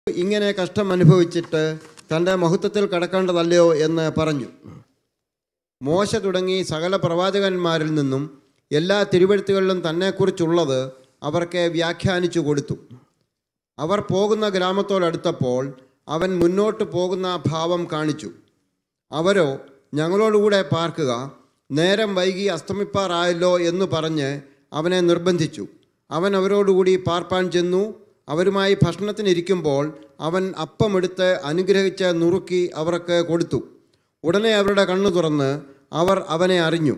ഇങ്ങനെ കഷ്ടം അനുഭവിച്ചിട്ട് തൻ്റെ മഹത്വത്തിൽ കടക്കേണ്ടതല്ലയോ എന്ന് പറഞ്ഞു. മോശ തുടങ്ങി സകല പ്രവാചകന്മാരിൽ നിന്നും എല്ലാ തിരുവെഴുത്തുകളിലും തന്നെക്കുറിച്ചുള്ളത് അവർക്ക് വ്യാഖ്യാനിച്ചു കൊടുത്തു. അവർ പോകുന്ന ഗ്രാമത്തോടടുത്തപ്പോൾ അവൻ മുന്നോട്ട് പോകുന്ന ഭാവം കാണിച്ചു. അവരോ ഞങ്ങളോടുകൂടെ പാർക്കുക, നേരം വൈകി അസ്തമിപ്പാറായല്ലോ എന്ന് പറഞ്ഞ് അവനെ നിർബന്ധിച്ചു. അവൻ അവരോടുകൂടി പാർപ്പാൻ ചെന്നു. അവരുമായി ഭക്ഷണത്തിനിരിക്കുമ്പോൾ അവൻ അപ്പമെടുത്ത് അനുഗ്രഹിച്ച് നുറുക്കി അവർക്ക് കൊടുത്തു. ഉടനെ അവരുടെ കണ്ണു തുറന്ന് അവർ അവനെ അറിഞ്ഞു.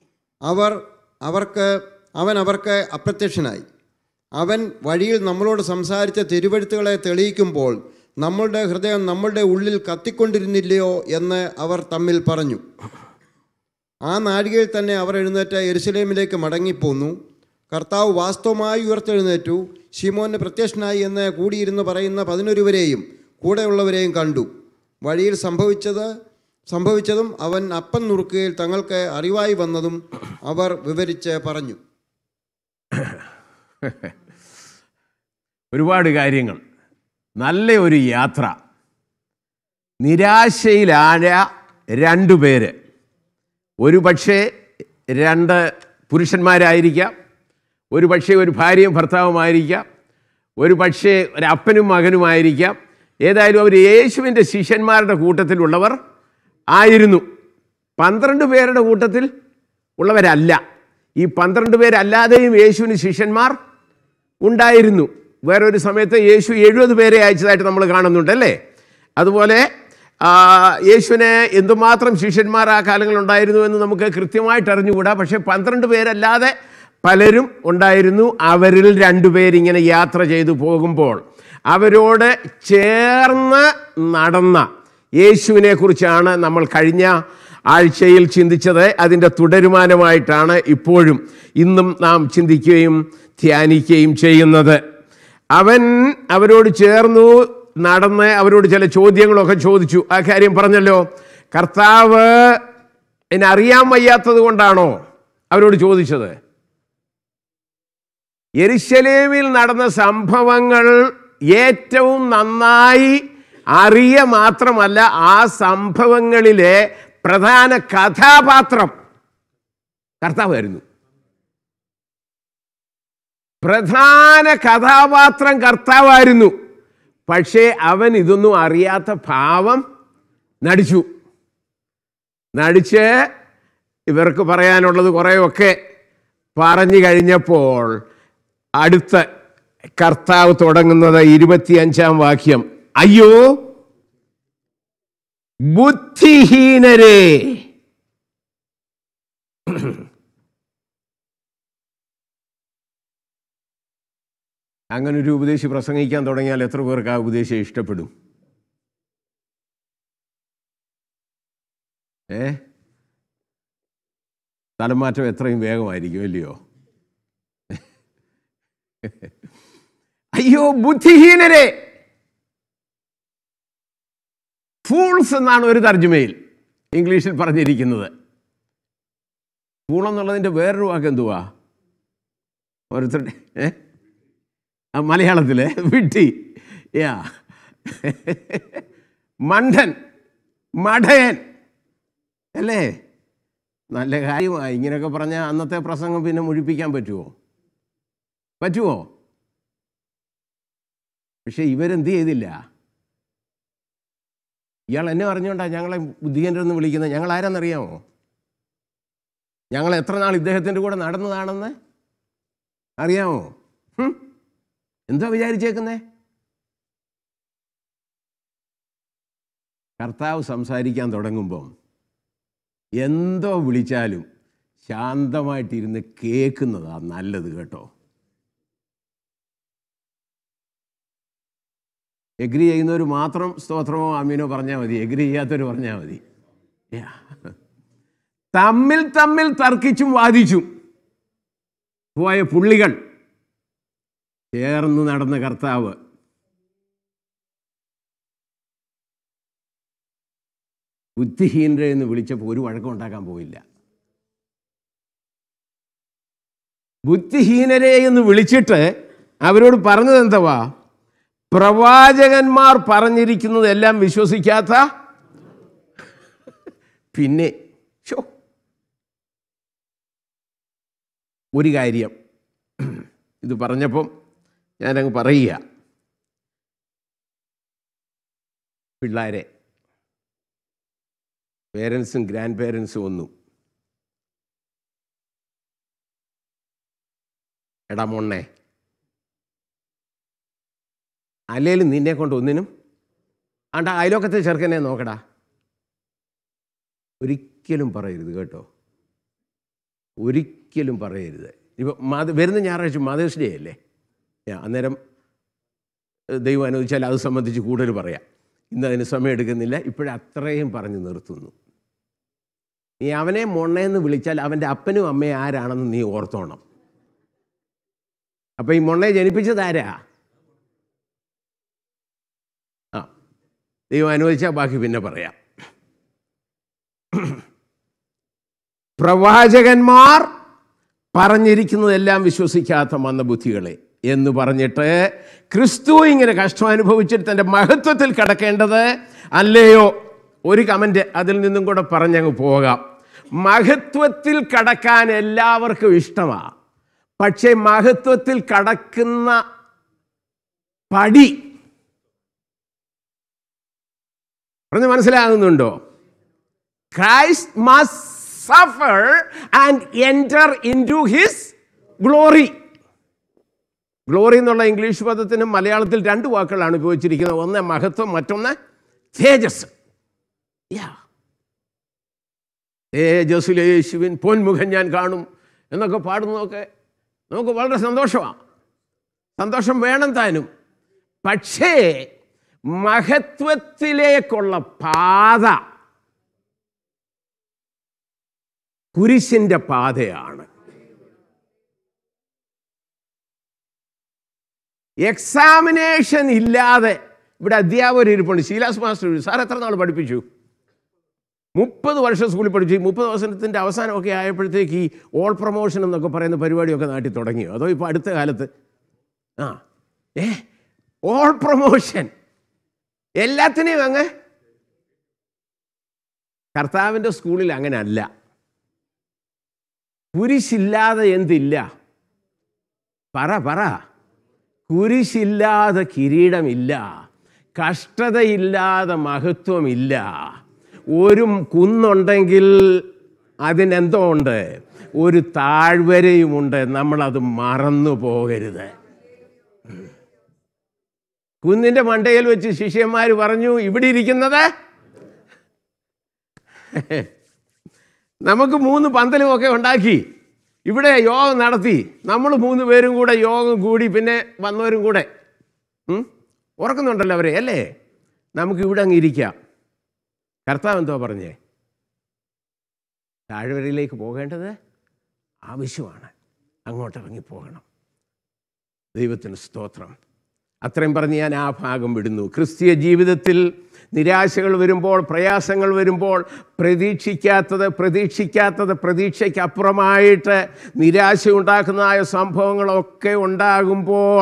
അവൻ അവർക്ക് അപ്രത്യക്ഷനായി. അവൻ വഴിയിൽ നമ്മളോട് സംസാരിച്ച തിരുവെഴുത്തുകളെ തെളിയിക്കുമ്പോൾ നമ്മളുടെ ഹൃദയം നമ്മളുടെ ഉള്ളിൽ കത്തിക്കൊണ്ടിരുന്നില്ലയോ എന്ന് അവർ തമ്മിൽ പറഞ്ഞു. ആ നാഴികയിൽ തന്നെ അവർ എഴുന്നേറ്റ് യെരുശലേമിലേക്ക് മടങ്ങിപ്പോന്നു. കർത്താവ് വാസ്തവമായി ഉയർത്തെഴുന്നേറ്റു ശിമോന് പ്രത്യക്ഷനായി എന്ന് കൂടിയിരുന്ന് പറയുന്ന 11 കൂടെയുള്ളവരെയും കണ്ടു. വഴിയിൽ സംഭവിച്ചതും അവൻ അപ്പം നുറുക്കുകയിൽ തങ്ങൾക്ക് അറിവായി വന്നതും അവർ വിവരിച്ച് പറഞ്ഞു. ഒരുപാട് കാര്യങ്ങൾ. നല്ല ഒരു യാത്ര. നിരാശയിലായ 2 പേര്. ഒരു പക്ഷേ 2 പുരുഷന്മാരായിരിക്കാം, ഒരു പക്ഷേ ഒരു ഭാര്യയും ഭർത്താവുമായിരിക്കാം, ഒരു പക്ഷേ ഒരു അപ്പനും മകനുമായിരിക്കാം. ഏതായാലും അവർ യേശുവിൻ്റെ ശിഷ്യന്മാരുടെ കൂട്ടത്തിലുള്ളവർ ആയിരുന്നു. 12 പേരുടെ കൂട്ടത്തിൽ ഉള്ളവരല്ല. ഈ 12 പേരല്ലാതെയും യേശുവിന് ശിഷ്യന്മാർ ഉണ്ടായിരുന്നു. വേറൊരു സമയത്ത് യേശു 70 പേരെ അയച്ചതായിട്ട് നമ്മൾ കാണുന്നുണ്ടല്ലേ. അതുപോലെ യേശുവിന് എന്തുമാത്രം ശിഷ്യന്മാർ ആ കാലങ്ങളുണ്ടായിരുന്നു എന്ന് നമുക്ക് കൃത്യമായിട്ട് അറിഞ്ഞുകൂടാ. പക്ഷേ 12 പേരല്ലാതെ പലരും ഉണ്ടായിരുന്നു. അവരിൽ 2 പേരിങ്ങനെ യാത്ര ചെയ്തു പോകുമ്പോൾ അവരോട് ചേർന്ന് നടന്ന യേശുവിനെ കുറിച്ചാണ് നമ്മൾ കഴിഞ്ഞ ആഴ്ചയിൽ ചിന്തിച്ചത്. അതിൻ്റെ തുടരുമാനമായിട്ടാണ് ഇപ്പോഴും ഇന്നും നാം ചിന്തിക്കുകയും ധ്യാനിക്കുകയും ചെയ്യുന്നത്. അവൻ അവരോട് ചേർന്നു നടന്ന് അവരോട് ചില ചോദ്യങ്ങളൊക്കെ ചോദിച്ചു. ആ കാര്യം പറഞ്ഞല്ലോ. കർത്താവ് എന്നെ അറിയാൻ വയ്യാത്തത് കൊണ്ടാണോ അവരോട് ചോദിച്ചത്? യെരുശലേമിൽ നടന്ന സംഭവങ്ങൾ ഏറ്റവും നന്നായി മാത്രമല്ല, ആ സംഭവങ്ങളിലെ പ്രധാന കഥാപാത്രം കർത്താവായിരുന്നു. പ്രധാന കഥാപാത്രം കർത്താവായിരുന്നു. പക്ഷേ അവൻ ഇതൊന്നും അറിയാത്ത ഭാവം നടിച്ച് ഇവർക്ക് പറയാനുള്ളത് കുറേയൊക്കെ പറഞ്ഞു കഴിഞ്ഞപ്പോൾ അടുത്ത കർത്താവ് തുടങ്ങുന്നത് 25-ാം വാക്യം. അയ്യോ ബുദ്ധിഹീനരേ, അങ്ങനൊരു ഉപദേശി പ്രസംഗിക്കാൻ തുടങ്ങിയാൽ എത്ര പേർക്ക് ആ ഉപദേശം ഇഷ്ടപ്പെടും? തലമാറ്റം എത്രയും വേഗമായിരിക്കും, അല്ലയോ? അയ്യോ ബുദ്ധിഹീനരെ, ഫൂൾസ് എന്നാണ് ഒരു തർജ്ജമയിൽ ഇംഗ്ലീഷിൽ പറഞ്ഞിരിക്കുന്നത്. ഫൂൾ എന്നുള്ളതിൻ്റെ വേറൊരു വാക്ക് എന്തുവാ? ഓരോരുത്തരുടെ മലയാളത്തിലെ വിഡ്ഢി, മണ്ടൻ, മടയൻ അല്ലേ? നല്ല കാര്യമായി. ഇങ്ങനെയൊക്കെ പറഞ്ഞാൽ അന്നത്തെ പ്രസംഗം പിന്നെ മുഴിപ്പിക്കാൻ പറ്റുമോ? പക്ഷെ ഇവരെന്ത് ചെയ്തില്ല. ഇയാൾ എന്നെ അറിഞ്ഞുകൊണ്ടാ ഞങ്ങളെ ബുദ്ധിഹീനരെന്ന് വിളിക്കുന്നത്. ഞങ്ങൾ ആരാന്നറിയാമോ? ഞങ്ങൾ എത്ര നാൾ ഇദ്ദേഹത്തിൻ്റെ കൂടെ നടന്നതാണെന്ന് അറിയാമോ? എന്താ വിചാരിച്ചേക്കുന്നേ? കർത്താവ് സംസാരിക്കാൻ തുടങ്ങുമ്പം എന്തോ വിളിച്ചാലും ശാന്തമായിട്ടിരുന്ന് കേൾക്കുന്നതാ നല്ലത് കേട്ടോ. എഗ്രി ചെയ്യുന്നവർ മാത്രം സ്തോത്രമോ ആമീനോ പറഞ്ഞാൽ മതി, എഗ്രി ചെയ്യാത്തവർ പറഞ്ഞാൽ മതി. തമ്മിൽ തർക്കിച്ചും വാദിച്ചും പോയ പുള്ളികൾ ചേർന്ന് നടന്ന കർത്താവ് ബുദ്ധിഹീനരെ എന്ന് വിളിച്ചപ്പോൾ ഒരു വഴക്കം ഉണ്ടാക്കാൻ പോയില്ല. ബുദ്ധിഹീനരെ എന്ന് വിളിച്ചിട്ട് അവരോട് പറഞ്ഞത് എന്തുവാ? പ്രവാചകന്മാർ പറഞ്ഞിരിക്കുന്നതെല്ലാം വിശ്വസിക്കാത്ത പിന്നെ ഒരു കാര്യം ഇത് പറഞ്ഞപ്പം ഞാനങ്ങ് പറയുക, പിള്ളേരെ പേരൻസും ഗ്രാൻഡ് പേരൻസും ഒന്നും എടാ മൊണ്ണേ, അല്ലേലും നിന്നെ കൊണ്ട് ഒന്നിനും അയലോക്കത്തെ ചെറുക്കനെ നോക്കടാ, ഒരിക്കലും പറയരുത് കേട്ടോ, ഒരിക്കലും പറയരുത്. ഇപ്പോൾ വരുന്ന ഞായറാഴ്ച മദേഴ്സ് ഡേ അല്ലേ, അന്നേരം ദൈവം അനുവദിച്ചാൽ അത് സംബന്ധിച്ച് കൂടുതൽ പറയാം. ഇന്ന് അതിന് സമയം എടുക്കുന്നില്ല, ഇപ്പോഴത്രയും പറഞ്ഞു നിർത്തുന്നു. നീ അവനെ മൊണ്ണയെന്ന് വിളിച്ചാൽ അവൻ്റെ അപ്പനും അമ്മയും ആരാണെന്ന് നീ ഓർത്തോണം. അപ്പം ഈ മൊണ്ണയെ ജനിപ്പിച്ചതാരാ? ദൈവം അനുവദിച്ചാൽ ബാക്കി പിന്നെ പറയാം. പ്രവാചകന്മാർ പറഞ്ഞിരിക്കുന്നതെല്ലാം വിശ്വസിക്കാത്ത മന്ദബുദ്ധികളെ എന്ന് പറഞ്ഞിട്ട് ക്രിസ്തു ഇങ്ങനെ കഷ്ടം അനുഭവിച്ചിട്ട് തൻ്റെ മഹത്വത്തിൽ കടക്കേണ്ടത് അല്ലയോ? ഒരു കമൻറ്റ് അതിൽ നിന്നും കൂടെ പറഞ്ഞങ്ങ് പോകാം. മഹത്വത്തിൽ കടക്കാൻ എല്ലാവർക്കും ഇഷ്ടമാണ്, പക്ഷേ മഹത്വത്തിൽ കടക്കുന്ന പടി പറഞ്ഞ് മനസ്സിലാകുന്നുണ്ടോ? Christ must suffer and enter into his glory. Glory എന്നുള്ള ഇംഗ്ലീഷ് പദത്തിന് മലയാളത്തിൽ 2 വാക്കുകളാണ് ഉപയോഗിച്ചിരിക്കുന്നത്. ഒന്ന് മഹത്വം, മറ്റൊന്ന് തേജസ്. തേജസ്സിലെ യേശുവിൻ പൊന്മുഖം ഞാൻ കാണും എന്നൊക്കെ പാടുന്നതൊക്കെ നമുക്ക് വളരെ സന്തോഷമാണ്, സന്തോഷം വേണം താനും. പക്ഷേ മഹത്വത്തിലേക്കുള്ള പാത കുരിശിൻ്റെ പാതയാണ്. എക്സാമിനേഷൻ ഇല്ലാതെ ഇവിടെ അധ്യാപകർ ഇരിപ്പുണ്ട്. ശീലാസ് മാസ്റ്റർ, സാർ എത്ര നാൾ പഠിപ്പിച്ചു? 30 വർഷം സ്കൂളിൽ പഠിച്ചു. 30 വർഷത്തിൻ്റെ അവസാനമൊക്കെ ആയപ്പോഴത്തേക്ക് ഈ ഓൾ പ്രൊമോഷൻ എന്നൊക്കെ പറയുന്ന പരിപാടിയൊക്കെ നാട്ടിൽ തുടങ്ങിയോ? അതോ ഇപ്പോൾ അടുത്ത കാലത്ത് ഓൾ പ്രൊമോഷൻ എല്ലാത്തിനെയും അങ്ങ്? കർത്താവിൻ്റെ സ്കൂളിൽ അങ്ങനെ അല്ല. കുരിശില്ലാതെ എന്തില്ല? പറ. കുരിശില്ലാതെ കിരീടമില്ല, കഷ്ടതയില്ലാതെ മഹത്വമില്ല. ഒരു കുന്നുണ്ടെങ്കിൽ അതിനെന്തോ ഉണ്ട്? ഒരു താഴ്വരയുമുണ്ട്. നമ്മളത് മറന്നു പോകരുത്. കുന്നിൻ്റെ മണ്ടയിൽ വെച്ച് ശിഷ്യന്മാർ പറഞ്ഞു, ഇവിടെ ഇരിക്കുന്നത് നമുക്ക് 3 പന്തലുമൊക്കെ ഉണ്ടാക്കി ഇവിടെ യോഗം നടത്തി, നമ്മൾ 3 പേരും കൂടെ യോഗം കൂടി, പിന്നെ വന്നവരും കൂടെ ഓർക്കുന്നുണ്ടല്ലോ അവരെ അല്ലേ? നമുക്ക് ഇവിടെ അങ്ങ് ഇരിക്കാം. കർത്താവ് എന്തോ പറഞ്ഞേ? താഴ്വരയിലേക്ക് പോകേണ്ടത് ആവശ്യമാണ്, അങ്ങോട്ടിറങ്ങി പോകണം. ദൈവത്തിന് സ്തോത്രം. അത്രയും പറഞ്ഞ് ഞാൻ ആ ഭാഗം വിടുന്നു. ക്രിസ്തീയ ജീവിതത്തിൽ നിരാശകൾ വരുമ്പോൾ, പ്രയാസങ്ങൾ വരുമ്പോൾ, പ്രതീക്ഷിക്കാത്തത് പ്രതീക്ഷയ്ക്കപ്പുറമായിട്ട് നിരാശ ഉണ്ടാക്കുന്നതായ സംഭവങ്ങളൊക്കെ ഉണ്ടാകുമ്പോൾ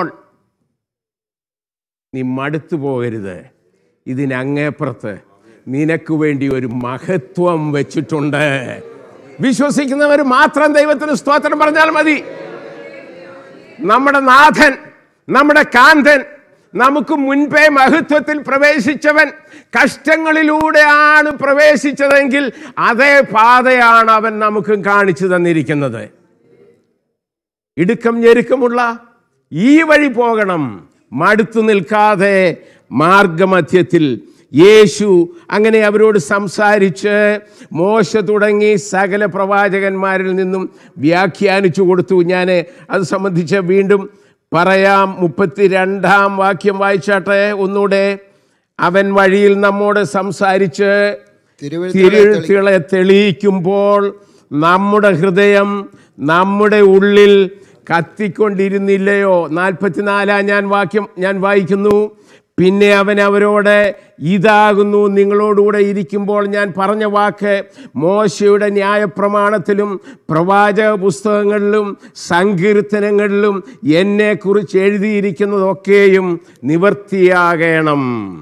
നീ മടുത്തു പോകരുത്. ഇതിനങ്ങേപ്പുറത്ത് നിനക്ക് വേണ്ടി ഒരു മഹത്വം വെച്ചിട്ടുണ്ട്. വിശ്വസിക്കുന്നവർ മാത്രം ദൈവത്തിന് സ്തോത്രം പറഞ്ഞാൽ മതി. നമ്മുടെ നാഥൻ, നമ്മുടെ കാന്തൻ, നമുക്ക് മുൻപേ മഹത്വത്തിൽ പ്രവേശിച്ചവൻ കഷ്ടങ്ങളിലൂടെയാണ് പ്രവേശിച്ചതെങ്കിൽ അതേ പാതയാണ് അവൻ നമുക്ക് കാണിച്ചു തന്നിരിക്കുന്നത്. ഇടുക്കം ഞെരുക്കമുള്ള ഈ വഴി പോകണം, മടുത്തു നിൽക്കാതെ മാർഗമധ്യത്തിൽ. യേശു അങ്ങനെ അവരോട് സംസാരിച്ച് മോശ തുടങ്ങി സകല പ്രവാചകന്മാരിൽ നിന്നും വ്യാഖ്യാനിച്ചു കൊടുത്തു. ഞാൻ അത് സംബന്ധിച്ച് വീണ്ടും പറയാം. 32-ാം വാക്യം വായിച്ചാട്ടെ ഒന്നുകൂടെ. അവൻ വഴിയിൽ നമ്മോട് സംസാരിച്ച് തിരുവെഴുത്തുകളെ തെളിയിക്കുമ്പോൾ നമ്മുടെ ഹൃദയം നമ്മുടെ ഉള്ളിൽ കത്തിക്കൊണ്ടിരുന്നില്ലയോ? 44-ാം വാക്യം ഞാൻ വായിക്കുന്നു. പിന്നെ അവൻ അവരോട്, ഇതാകുന്നു നിങ്ങളോടുകൂടെ ഇരിക്കുമ്പോൾ ഞാൻ പറഞ്ഞ വാക്ക്. മോശയുടെ ന്യായപ്രമാണത്തിലും പ്രവാചക പുസ്തകങ്ങളിലും സങ്കീർത്തനങ്ങളിലും എന്നെക്കുറിച്ച് എഴുതിയിരിക്കുന്നതൊക്കെയും നിവർത്തിയാകണം.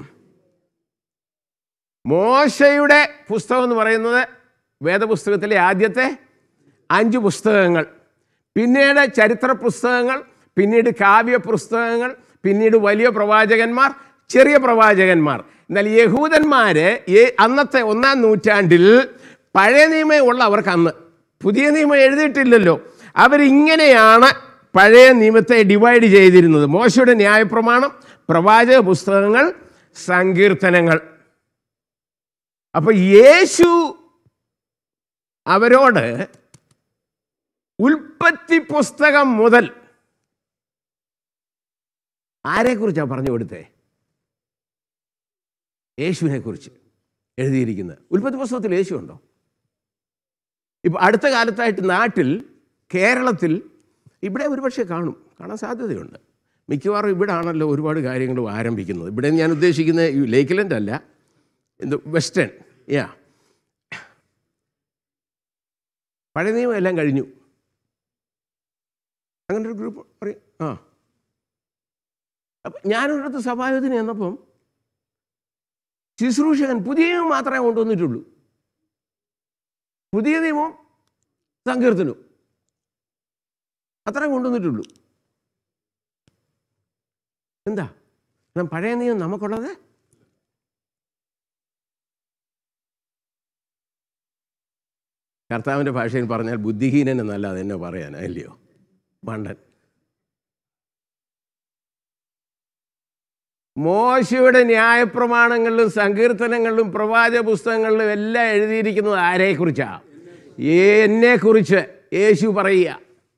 മോശയുടെ പുസ്തകം എന്ന് പറയുന്നത് വേദപുസ്തകത്തിലെ ആദ്യത്തെ 5 പുസ്തകങ്ങൾ, പിന്നീട് ചരിത്ര പുസ്തകങ്ങൾ, പിന്നീട് കാവ്യ പുസ്തകങ്ങൾ, പിന്നീട് വലിയ പ്രവാചകന്മാർ, ചെറിയ പ്രവാചകന്മാർ. എന്നാൽ യഹൂദന്മാർ അന്നത്തെ 1-ാം നൂറ്റാണ്ടിൽ പഴയ നിയമം ഉള്ളവർക്ക് അന്ന് പുതിയ നിയമം എഴുതിയിട്ടില്ലല്ലോ. അവരിങ്ങനെയാണ് പഴയ നിയമത്തെ ഡിവൈഡ് ചെയ്തിരുന്നത്: മോശയുടെ ന്യായപ്രമാണം, പ്രവാചക പുസ്തകങ്ങൾ, സങ്കീർത്തനങ്ങൾ. അപ്പോൾ യേശു അവരോട് ഉൽപ്പത്തി പുസ്തകം മുതൽ ആരെക്കുറിച്ചാണ് പറഞ്ഞു കൊടുത്തേ? യേശുവിനെ കുറിച്ച് എഴുതിയിരിക്കുന്നത്. ഉൽപ്പത്തി പുസ്തകത്തിൽ യേശു ഉണ്ടോ? ഇപ്പം അടുത്ത കാലത്തായിട്ട് നാട്ടിൽ, കേരളത്തിൽ ഇവിടെ ഒരുപക്ഷെ കാണാൻ സാധ്യതയുണ്ട്. മിക്കവാറും ഇവിടെ ആണല്ലോ ഒരുപാട് കാര്യങ്ങൾ ആരംഭിക്കുന്നത്. ഇവിടെ ഞാൻ ഉദ്ദേശിക്കുന്നത് ലേക്ക്ലൻഡ് അല്ല, വെസ്റ്റേൺ. പഴയ നിയമം എല്ലാം കഴിഞ്ഞു. അങ്ങനെ ഒരു ഗ്രൂപ്പ് പറയും. അപ്പം ഞാനൊരിടത്ത് സഭായോധന എന്നപ്പം ശുശ്രൂഷകൻ പുതിയ നിയമം മാത്രമേ കൊണ്ടുവന്നിട്ടുള്ളൂ. പുതിയ നിയമം സങ്കീർത്തനവും അത്രേ കൊണ്ടുവന്നിട്ടുള്ളൂ. എന്താ പഴയ നിയമം നമുക്കുള്ളത്? കർത്താവിൻ്റെ ഭാഷയിൽ പറഞ്ഞാൽ ബുദ്ധിഹീനൻ എന്നല്ലാതെ എന്നെ പറയാനാ, അല്ലയോ മണ്ടൻ. മോശയുടെ ന്യായപ്രമാണങ്ങളിലും സങ്കീർത്തനങ്ങളിലും പ്രവാചക പുസ്തകങ്ങളിലും എല്ലാം എഴുതിയിരിക്കുന്നത് ആരെക്കുറിച്ചാണ്? എന്നെക്കുറിച്ച് യേശു പറയുക.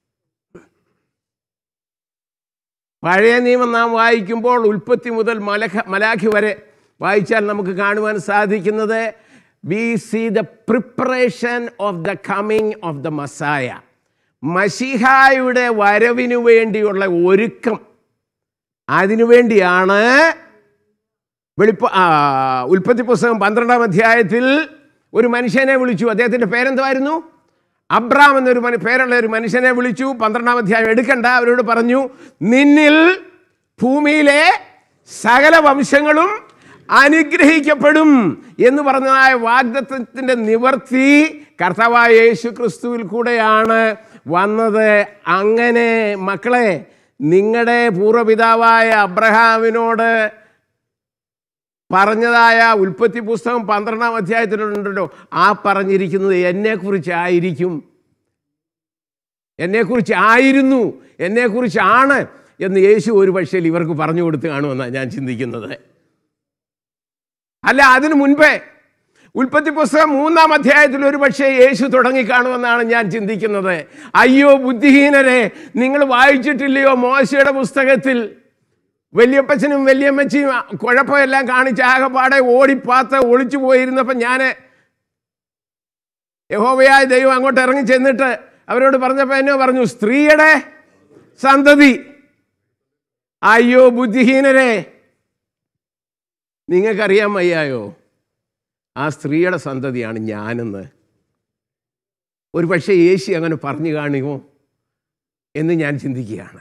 പഴയ നിയമം നാം വായിക്കുമ്പോൾ ഉൽപ്പത്തി മുതൽ മലാഖി വരെ വായിച്ചാൽ നമുക്ക് കാണുവാൻ സാധിക്കുന്നത് we see the preparation of the coming of the Messiah. മശിഹായുടെ വരവിനു വേണ്ടിയുള്ള ഒരുക്കം. അതിനുവേണ്ടിയാണ് ഉൽപ്പത്തി പുസ്തകം 12-ാം അധ്യായത്തിൽ ഒരു മനുഷ്യനെ വിളിച്ചു. അദ്ദേഹത്തിൻ്റെ പേരെന്തായിരുന്നു? അബ്രാം എന്നൊരു പേരുള്ള ഒരു മനുഷ്യനെ വിളിച്ചു. 12-ാം അധ്യായം എടുക്കണ്ട, അവരോട് പറഞ്ഞു, നിന്നിൽ ഭൂമിയിലെ സകല വംശങ്ങളും അനുഗ്രഹിക്കപ്പെടും എന്ന് പറഞ്ഞതായ വാഗ്ദത്തത്തിൻ്റെ നിവർത്തി കർത്താവായ യേശു ക്രിസ്തുവിൽ കൂടെയാണ് വന്നത്. അങ്ങനെ മക്കളെ, നിങ്ങളുടെ പൂർവ്വപിതാവായ അബ്രഹാമിനോട് പറഞ്ഞതായ ഉൽപ്പത്തി പുസ്തകം 12-ാം അധ്യായത്തിലുണ്ടല്ലോ, ആ പറഞ്ഞിരിക്കുന്നത് എന്നെക്കുറിച്ചായിരിക്കും, എന്നെക്കുറിച്ചായിരുന്നു, എന്നെക്കുറിച്ചാണ് എന്ന് യേശു ഒരു പക്ഷേ ഇവർക്ക് പറഞ്ഞു കൊടുത്ത് കാണുമെന്നാണ് ഞാൻ ചിന്തിക്കുന്നത്. അല്ല, അതിനു മുൻപേ ഉൽപ്പത്തി പുസ്തകം 3-ാം അധ്യായത്തിൽ ഒരു പക്ഷേ യേശു തുടങ്ങിക്കാണുമെന്നാണ് ഞാൻ ചിന്തിക്കുന്നത്. അയ്യോ ബുദ്ധിഹീനരെ, നിങ്ങൾ വായിച്ചിട്ടില്ലയോ മോശയുടെ പുസ്തകത്തിൽ വല്യപ്പച്ചനും വല്യമ്മച്ചിയും കുഴപ്പമെല്ലാം കാണിച്ച് ആകെപ്പാടെ ഓടിപ്പാത്ത് ഒളിച്ചു പോയിരുന്നപ്പം ഞാൻ യഹോവയായ ദൈവം അങ്ങോട്ട് ഇറങ്ങി ചെന്നിട്ട് അവരോട് പറഞ്ഞപ്പോൾ എന്നോ പറഞ്ഞു, സ്ത്രീയുടെ സന്തതി. അയ്യോ ബുദ്ധിഹീനരെ, നിങ്ങൾക്കറിയാൻ വയ്യായോ ആ സ്ത്രീയുടെ സന്തതിയാണ് ഞാനെന്ന്? ഒരു പക്ഷേ യേശു അങ്ങനെ പറഞ്ഞു കാണുമോ എന്ന് ഞാൻ ചിന്തിക്കുകയാണ്.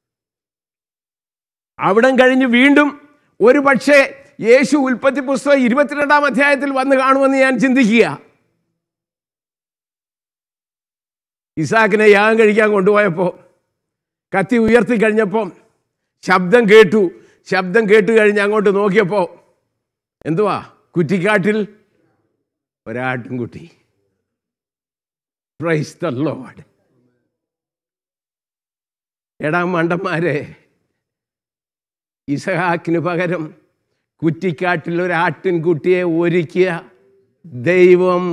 അവിടം കഴിഞ്ഞ് വീണ്ടും ഒരു പക്ഷേ യേശു ഉൽപ്പത്തി പുസ്തകം 22-ാം അധ്യായത്തിൽ വന്ന് കാണുമെന്ന് ഞാൻ ചിന്തിക്കുക. ഇസാക്കിനെ യാഗം കഴിക്കാൻ കൊണ്ടുപോയപ്പോൾ കത്തി ഉയർത്തി കഴിഞ്ഞപ്പോൾ ശബ്ദം കേട്ട് കഴിഞ്ഞ് അങ്ങോട്ട് നോക്കിയപ്പോൾ എന്തുവാ? കുറ്റിക്കാട്ടിൽ ഒരാട്ടിൻകുട്ടി. Praise the lord. എടാ മണ്ടന്മാരെ, ഇസഹാക്കിന് പകരം കുറ്റിക്കാട്ടിൽ ഒരാട്ടിൻകുട്ടിയെ ഒരുക്കിയ ദൈവം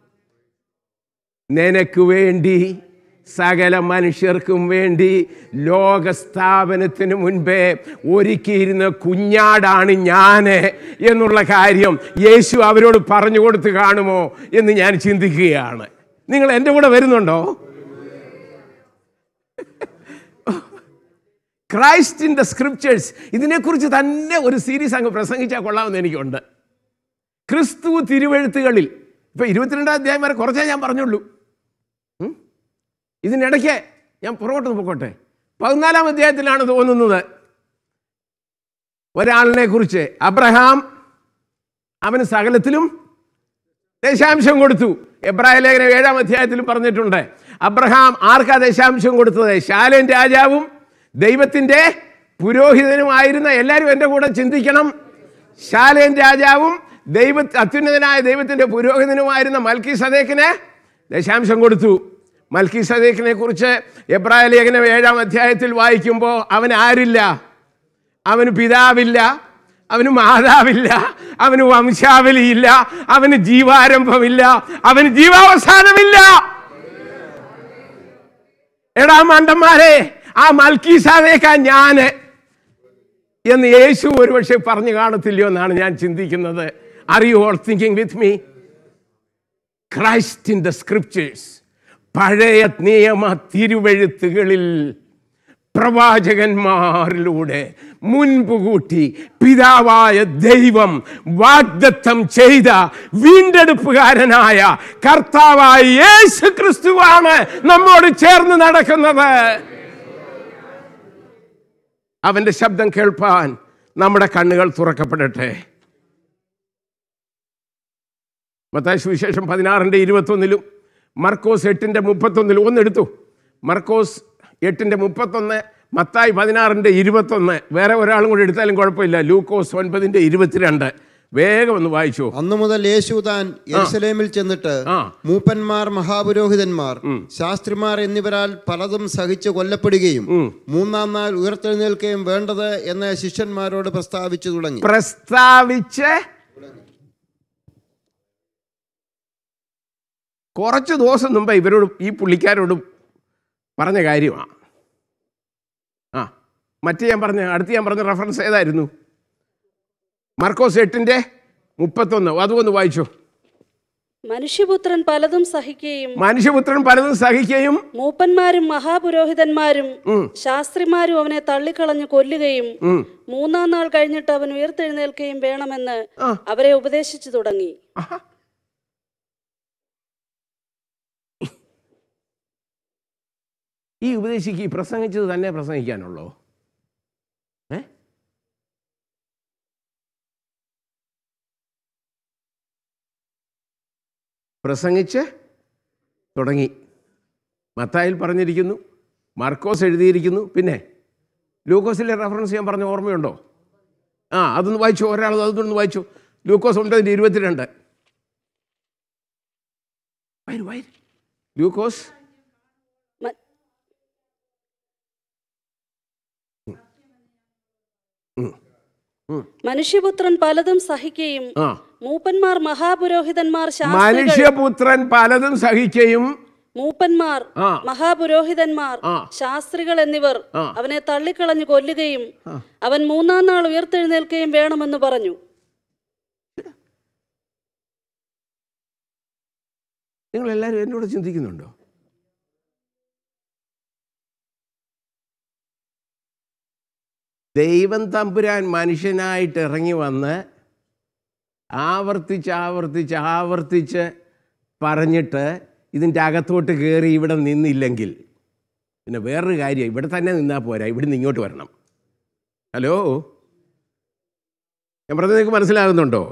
നിനക്ക് വേണ്ടി, സകല മനുഷ്യർക്കും വേണ്ടി ലോകസ്ഥാപനത്തിന് മുൻപേ ഒരുക്കിയിരുന്ന കുഞ്ഞാടാണ് ഞാൻ എന്നുള്ള കാര്യം യേശു അവരോട് പറഞ്ഞു കൊടുത്ത് കാണുമോ എന്ന് ഞാൻ ചിന്തിക്കുകയാണ്. നിങ്ങൾ എൻ്റെ കൂടെ വരുന്നുണ്ടോ? Christ in the scriptures. ഇതിനെക്കുറിച്ച് തന്നെ ഒരു സീരീസ് അങ്ങ് പ്രസംഗിച്ചാൽ കൊള്ളാമെന്ന് എനിക്കുണ്ട്. ക്രിസ്തു തിരുവെഴുത്തുകളിൽ. ഇപ്പം 22-ാം അധ്യായം വരെ കുറച്ചേ ഞാൻ പറഞ്ഞുള്ളൂ. ഇതിനിടയ്ക്ക് ഞാൻ പുറകോട്ട് പോയിക്കോട്ടെ. 14-ാം അധ്യായത്തിലാണ് തോന്നുന്നത് ഒരാളിനെ കുറിച്ച്. അബ്രഹാം, അവന് സകലത്തിലും ദശാംശം കൊടുത്തു. എബ്രായ ലേഖനം 7-ാം അധ്യായത്തിലും പറഞ്ഞിട്ടുണ്ട്. അബ്രഹാം ആർക്കാ ദശാംശം കൊടുത്തത്? ശാലേം രാജാവും ദൈവത്തിൻ്റെ പുരോഹിതനുമായിരുന്ന, എല്ലാവരും എൻ്റെ കൂടെ ചിന്തിക്കണം, ശാലേം രാജാവും അത്യുന്നതനായ ദൈവത്തിൻ്റെ പുരോഹിതനുമായിരുന്ന മൽക്കീസദേക്കിന് ദശാംശം കൊടുത്തു. മൽക്കീസദേക്കിനെ കുറിച്ച് എബ്രായ ലേഖനം 7-ാം അധ്യായത്തിൽ വായിക്കുമ്പോൾ അവന് ആരില്ല? അവന് പിതാവില്ല, അവന് മാതാവില്ല, അവന് വംശാവലിയില്ല, അവന് ജീവാരംഭമില്ല, അവന് ജീവാവസാനമില്ല. എടാ മണ്ടന്മാരെ, ആ മൽക്കീസദേക്കാ ഞാന് എന്ന് യേശു ഒരുപക്ഷെ പറഞ്ഞു കാണത്തില്ലയോ എന്നാണ് ഞാൻ ചിന്തിക്കുന്നത്. Are you all thinking with me? Christ in the scriptures. പഴയ നിയമ തിരുവെഴുത്തുകളിൽ പ്രവാചകന്മാരിലൂടെ മുൻപ് കൂട്ടി പിതാവായ ദൈവം വാഗ്ദത്തം ചെയ്ത വീണ്ടെടുപ്പുകാരനായ കർത്താവായ യേശു ക്രിസ്തുവാണ് നമ്മോട് ചേർന്ന് നടക്കുന്നത്. അവൻ്റെ ശബ്ദം കേൾപ്പാൻ നമ്മുടെ കണ്ണുകൾ തുറക്കപ്പെടട്ടെ. മത്തായി സുവിശേഷം 16:21 മർക്കോസ് 8:31 ഒന്നെടുത്തു. മർക്കോസ് 8:31, മത്തായി 16:21. വേറെ ഒരാളും കൂടി എടുത്താലും കുഴപ്പമില്ല. ലൂക്കോസ് 9:22. വേഗം ഒന്ന് വായിച്ചു. അന്നു മുതൽ യേശു താൻ യെരുശലേമിൽ ചെന്നിട്ട് മൂപ്പന്മാർ, മഹാപുരോഹിതന്മാർ, ശാസ്ത്രിമാർ എന്നിവരാൽ പലതും സഹിച്ച് കൊല്ലപ്പെടുകയും 3-ാം നാൾ ഉയർത്തെഴുന്നേൽക്കുകയും വേണ്ടത് എന്ന് ശിഷ്യന്മാരോട് പ്രസ്താവിച്ചു തുടങ്ങി. കുറച്ച് ദിവസം മുമ്പ് ഇവരോടും ഈ പുള്ളിക്കാരോടും പറഞ്ഞ കാര്യമാണ്. അടുത്ത് ഞാൻ പറഞ്ഞ റെഫറൻസ് ഏതായിരുന്നു? മർക്കോസ് 8:31. അതുകൊണ്ട് വായിച്ചു. മനുഷ്യപുത്രൻ പലതും സഹിക്കുകയും മൂപ്പന്മാരും മഹാപുരോഹിതന്മാരും ശാസ്ത്രിമാരും അവനെ തള്ളിക്കളഞ്ഞു കൊല്ലുകയും 3-ാം നാൾ കഴിഞ്ഞിട്ട് അവൻ ഉയർത്തെഴുന്നേൽക്കുകയും വേണമെന്ന് അവരെ ഉപദേശിച്ചു തുടങ്ങി. ഈ ഉപദേശിക്ക് പ്രസംഗിച്ചത് തന്നെ പ്രസംഗിക്കാനുള്ളോ? പ്രസംഗിച്ച് തുടങ്ങി. മത്തായിൽ പറഞ്ഞിരിക്കുന്നു, മാർക്കോസ് എഴുതിയിരിക്കുന്നു, പിന്നെ ലൂക്കോസിലെ റെഫറൻസ് ഞാൻ പറഞ്ഞ ഓർമ്മയുണ്ടോ? അതൊന്ന് വായിച്ചു. ഒരാൾ അതൊന്ന് വായിച്ചു. ലൂക്കോസ് 9:22. ലൂക്കോസ് മനുഷ്യപുത്രൻ പലതും സഹിക്കുകയും മൂപ്പന്മാർ, മഹാപുരോഹിതന്മാർ, മൂപ്പന്മാർ, മഹാപുരോഹിതന്മാർ, ശാസ്ത്രികൾ എന്നിവർ അവനെ തള്ളിക്കളഞ്ഞു കൊല്ലുകയും അവൻ 3-ാം നാൾ ഉയർത്തെഴുന്നേൽക്കുകയും വേണമെന്ന് പറഞ്ഞു. നിങ്ങൾ എല്ലാവരും എന്നോട് ചിന്തിക്കുന്നുണ്ടോ? ദൈവം തമ്പുരാൻ മനുഷ്യനായിട്ട് ഇറങ്ങി വന്ന് ആവർത്തിച്ച് പറഞ്ഞിട്ട് ഇതിൻ്റെ അകത്തോട്ട് കയറി ഇവിടെ നിന്നില്ലെങ്കിൽ പിന്നെ വേറൊരു കാര്യം, ഇവിടെ തന്നെ നിന്നാൽ പോരാ, ഇവിടുന്ന് ഇങ്ങോട്ട് വരണം. ഹലോ, ഞാൻ പറഞ്ഞത് നിങ്ങൾക്ക് മനസ്സിലാകുന്നുണ്ടോ?